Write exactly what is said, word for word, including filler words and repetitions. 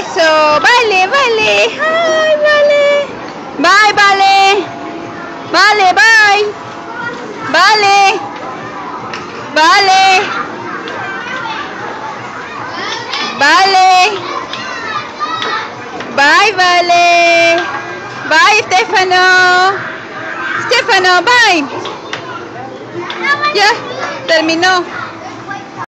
Eso, vale, vale. Ay, vale. Bye, vale. Vale, bye. Vale. Vale. Vale. Bye, vale. Bye, Stefano. Stefano, bye. Ya, terminó.